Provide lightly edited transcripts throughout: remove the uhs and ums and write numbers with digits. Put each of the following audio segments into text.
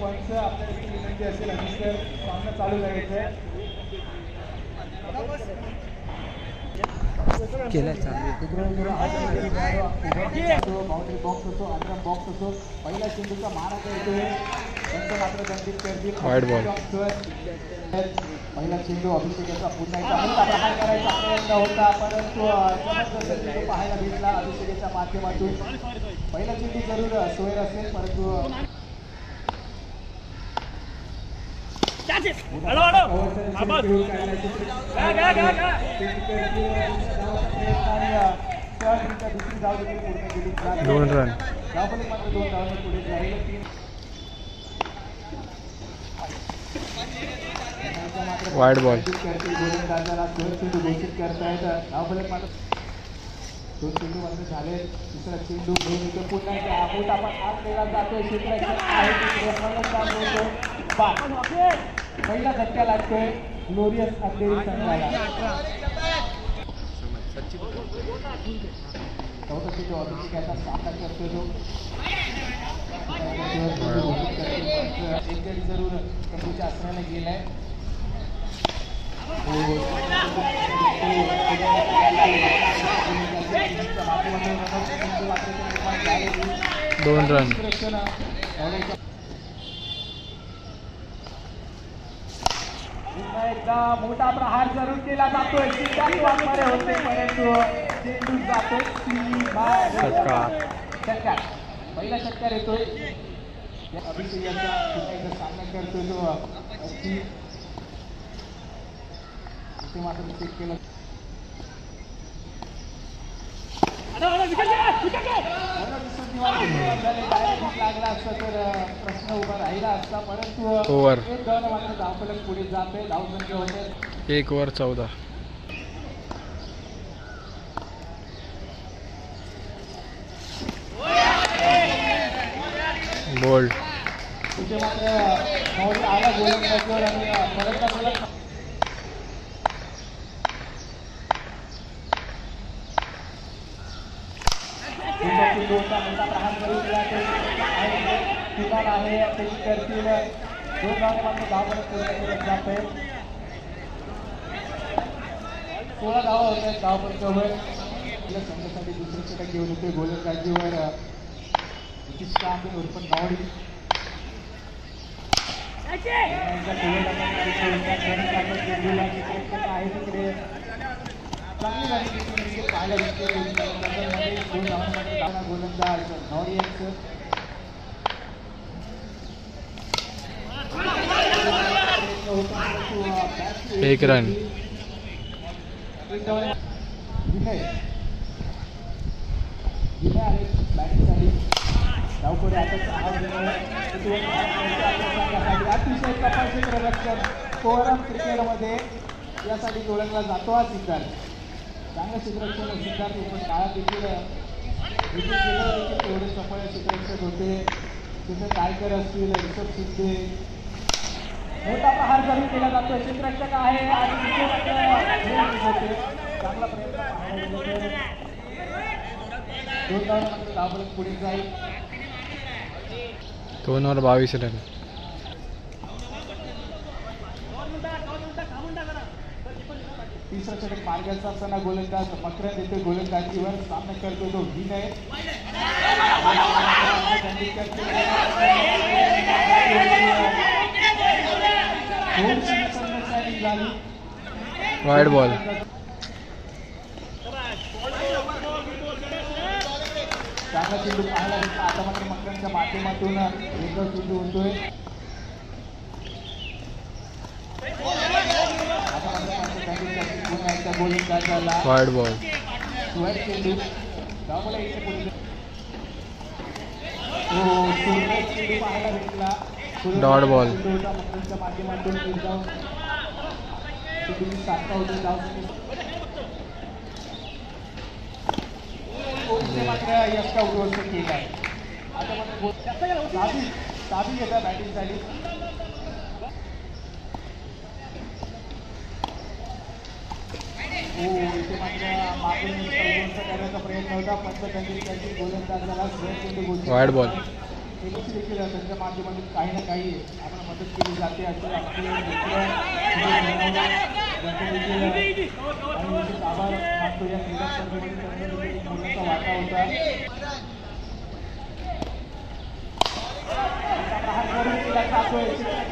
वंश आपल्याला विनंती असेल अधिकतर सामना चालू करायचा आहे. बाउंड्री बॉक्स असो अंतराम बॉक्स असो पहिला चेंडूचा मारा करतोय नंतर मात्र दंडित करतील. पहिला चेंडू अभिषेकाचा पुन्हा एकदा मोठा प्रहार करायचा प्रयत्न होता परंतु जबरदस्त चेंडू पाहायला भेटला अभिषेकाच्या माध्यमातून. पहिला चेंडू जरूर सोयर असेल परंतु दुसरी धाव देखील पूर्ण केली. 2 रन धावफलक मात्र 2 धावांवर पुढे राहिलं. 3 वाईड बॉल गोलंदाजाला चेंडू घोषित करतायत. धावफलक मात्र 2 चेंडू मात्र झाले. दुसरा चेंडू घेऊन येतो पुन्हा एकदा मोठा पण आत केला जातोय. क्षेत्ररक्षण आहे तिकडे फलंदाज होतो. पहिला धक्का लागतोय ग्लोरियस अंधेरी संघाला. चौथा चेंडू अभिषेकाचा सामना करतोय तो एक गडी जरूर प्रभूच्या आसनाला गेलाय. 2 रन एकदा मोठा प्रहार जरूर केला जातोय. सिद्धार्थ वाघमारे होते परंतु चेंडू जातोय षटकार. पहिला षटकार येतोय अभिषेकाचा पुन्हा एकदा सामना करतोय तो ते मात्र चेक केलं. लागला असता तर प्रश्न उभा राहिला असता परंतु ओव्हर एक धाव मात्र धावफलक पुढे जाते. धावसंख्या होते 1 ओव्हर 14. बोल्ड तिथे मात्र मौली आला गोलंदाजीवर आणि फलंदाजाला मोठा प्रहार करून आहे ते करतील. 2 धावांनी मात्र धावफलक पूर्ण केलं जात आहे. 16 धावा होत आहेत धावफलकावर. आपल्या संघासाठी दुसरं षटक घेऊन येतोय गोलंदाजीवर उर्फ गावडी. आहे तिकडे चांगली झाली पाहायला भेटते. गोलंदाज नॉरियस 1 रन बॅटिंगसाठी धावपुढे आता अतिशय कपाल क्षेत्ररक्षण कोरम क्रिकेटमध्ये यासाठी ओळखला जातो हा सिद्धार्थ. चांगलं क्षेत्ररक्षण सिद्धार्थ पण काळात देखील तेवढे सफळ क्षेत्ररक्षक होते. तिथे कायकर असतील ऋषभ शिंदे. मोठा प्रहार जरूर केला जातो. क्षेत्ररक्षक आहे आणि होते चांगला प्रयत्न 2 धावांना मात्र धावफलक पुढे जाईल. 2 ओव्हर 22 रन. तिसरा षटक मार्गाचा असताना गोलंदाज मकरंद येतोय गोलंदाजीवर. सामना करतो तो विनय. वाईड बॉल चांगला चेंडू पाहायला भेटला. आता मात्र मकरंदच्या माध्यमातून वेगळा चेंडू होतोय. गोलंदाजाला वाईड बॉल चेंडू धावला इथे पुढे चेंडू पाहायला भेटला. डॉट बॉल मकरंदच्या माध्यमातून एक धाव साधता होते. धाव मात्र यशका उद्ध्वस्त केला आहे. आता मात्र साधी येतात बॅटिंगसाठी. इथे मात्र मागून उद्ध्वस्त करण्याचा प्रयत्न होता. पंचदंडी गोलंदाजाला चेंडू वाईड बॉल त्यांची देखील त्यांच्या माध्यमातून काही ना काही आपण मदत केली जाते असे आपले मित्र त्यांचे देखील आणि विशेष आभार मानतो. या क्रीडा स्पर्धेमध्ये त्यांचा देखील एक मोलाचा वाटा होता. प्रहार करून केला जातोय.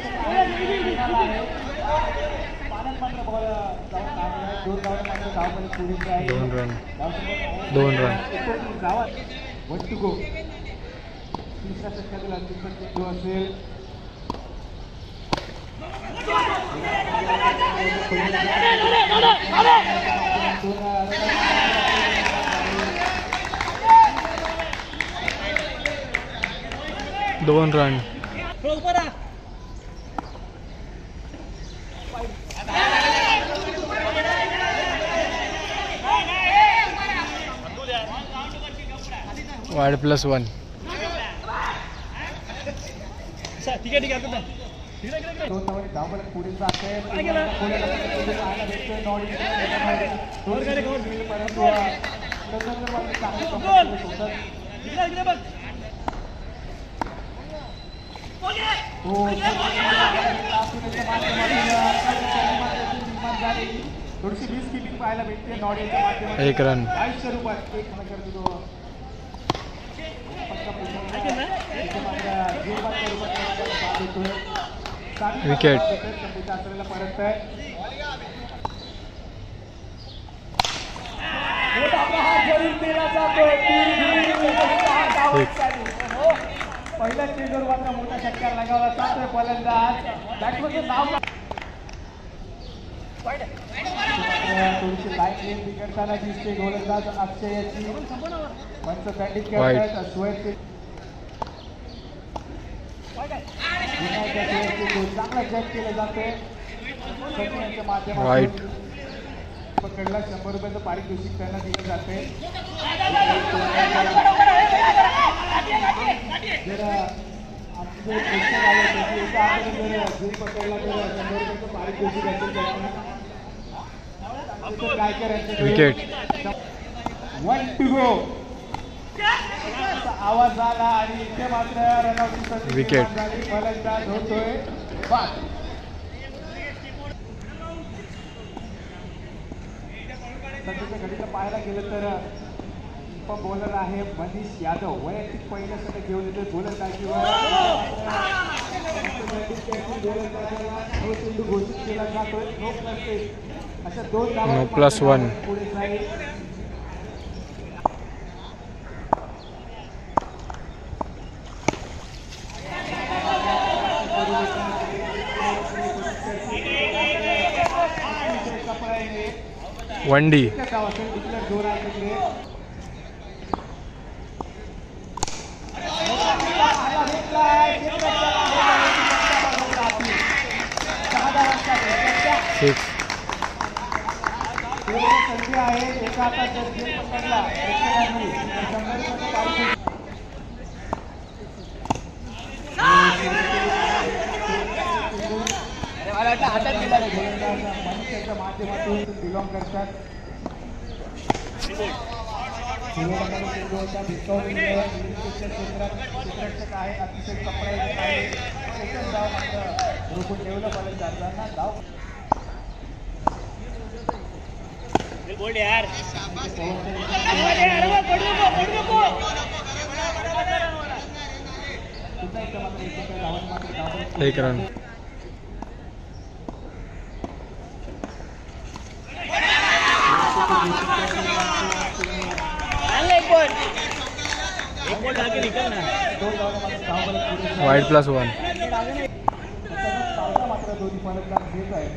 पाण्यात मात्र बॉल जाऊन लागलाय. 2 धावांना मात्र धावमध्ये पुरेसे आहे. 2 रन 2 रन गावात 1 to go. तिसऱ्या षटकातील अंतिम चेंडू असेल. दोन रन वाइड +1. ठीक आहे. 2 धावांनी धावफलक पुढे जाते. थोडीशी वीस किपिंग पाहायला भेटते नॉडीच्या माध्यमातून. 1 रन 22 स्वरूपात एक करतो तो. विकेट. परत पहिल्या चेंडूवर मात्र मोठा षटकार लगावला जातोय फलंदाज. बॅट्समनचं नाव थोडीशी लाईन गेम बिघडताना दिसते गोलंदाज अक्षयची. मंच बॅटिंग करतायत अश्वयचे. चांगला जज केलं जाते सचिनच्या माध्यमातून. पकडला 100 रुपयाचं पारितोषिक त्यांना दिलं जाते. जर आमचे प्रेक्षक आले त्याची एका हाताने जर झूम पकडला तर 100 रुपयाचं पारितोषिक असेल. विकेट. 1 to go. आवाज आला आणि इथे मात्र रनआउट विकेट. फलंदाज होतोय बाद. सध्याच्या घडीला पाहायला गेलं तर बॉलर आहे मनीष यादव. वैयक्तिक पहिल्या षटक घेऊन येतो गोलंदाजीवर. चेंडू घोषित केला जातोय. अशा 2 धावा +1. पुढे जाईल. वनडी. संधी आहे. एका हातात जर गेम पकडला प्रेक्षकांनी तर 100 रुपयाचं पारितोषिक. हातात दिला मनुष्याच्या माध्यमातून बिलॉंग करतात. क्षेत्रात आहे. अतिशय कपडा आहे. सेकंड धाव मात्र रोखून ठेवलं फलंदाजांना. धाव एक रन. वाइड +1. मात्र दोन्ही फलंदाज घेत आहेत.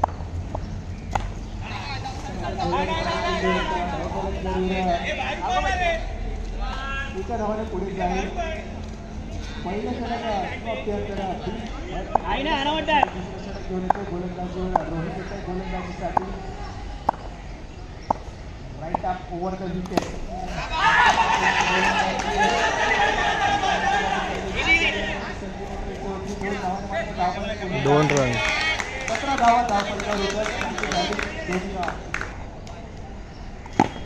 एका धावाने पुढे जाईल. पहिल्या षटक घेऊन येतो गोलंदाजीवर. रोहित येतो गोलंदाजीसाठी. Right arm over the wicket. दोन रन. 17 धावा धावफलकावर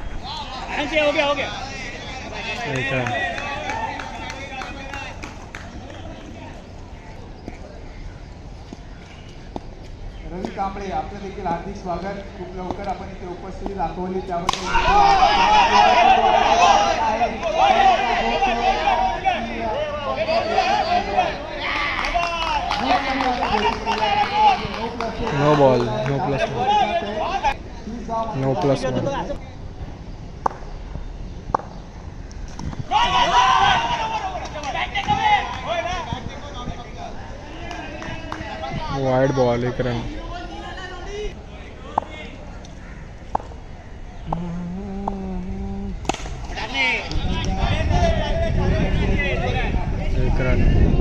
एक रन. रवी कांबळे आपलं देखील हार्दिक स्वागत. खूप लवकर आपण इथे उपस्थिती दाखवली त्याबद्दल no ball, no plus no plus 1. Wide ball 1 run. एक रन.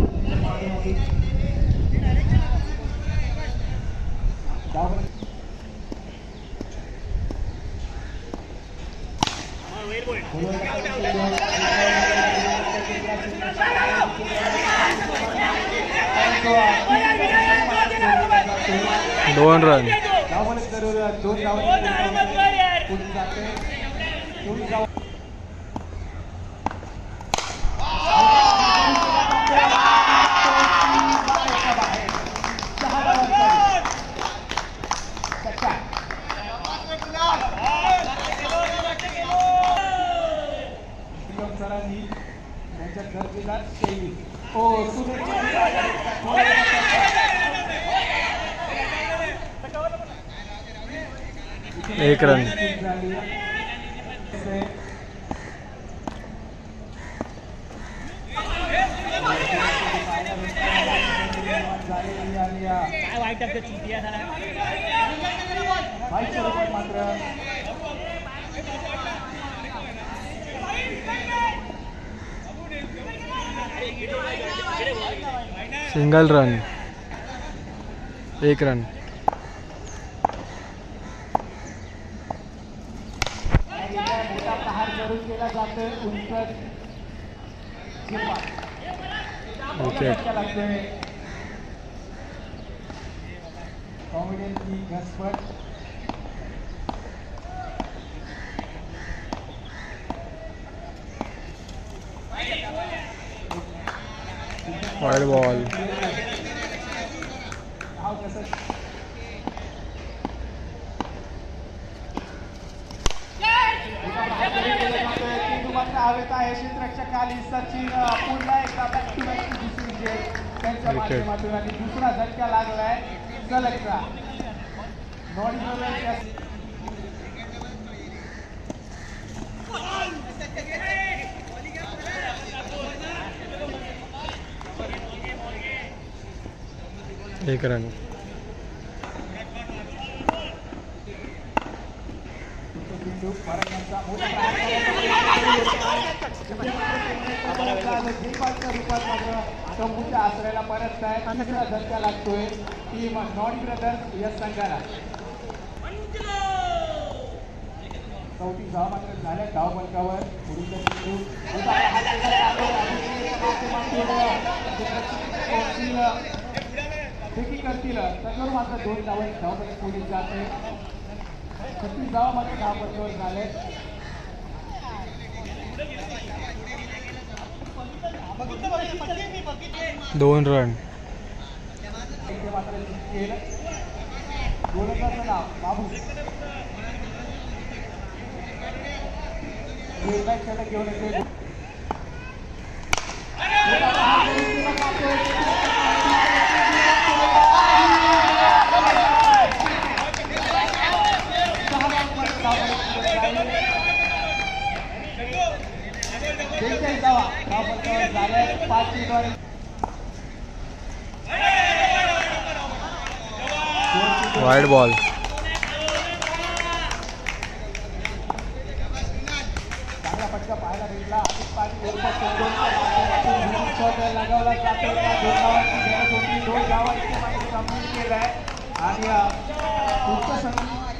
दोन रन. सरांनी त्यांच्या दर्जेदार शैली एक रन. मात्र सिंगल रन. एक रन. मोठा प्रहार करून केला जातोय. उंच विकेट. कॉमेडियनची घसपट. Wide ball. हवेत आहे क्षेत्ररक्षक खाली सचिन पुन्हा एकदा बॅक टू बॅक दुसरी विकेट त्यांच्या माध्यमातून आणि दुसरा झटका लागलाय सलगचा. एक रन. शंभूच्या आश्रयाला परत आहे. दुसरा झटका लागतोय टीम नॉडी ब्रदर्स या संघाला. 34 धावा मात्र झाल्या धावफलकावर. देखील करतील त्याच्यावर मात्र 2 धावफलक पुढे जाते. 36 धावा मात्र धावफलकावर झाले. दोन रन. मात्र गोलंदाजाचं नाव बाबू षटक घेऊन येते. Wide ball. चांगला फटका पाहायला भेटला. अधिक पाणी लगावला जातो. 2 धावांची गरज होती. 2 धावा इथे मात्र कमी केलाय आणि पुढचा संघ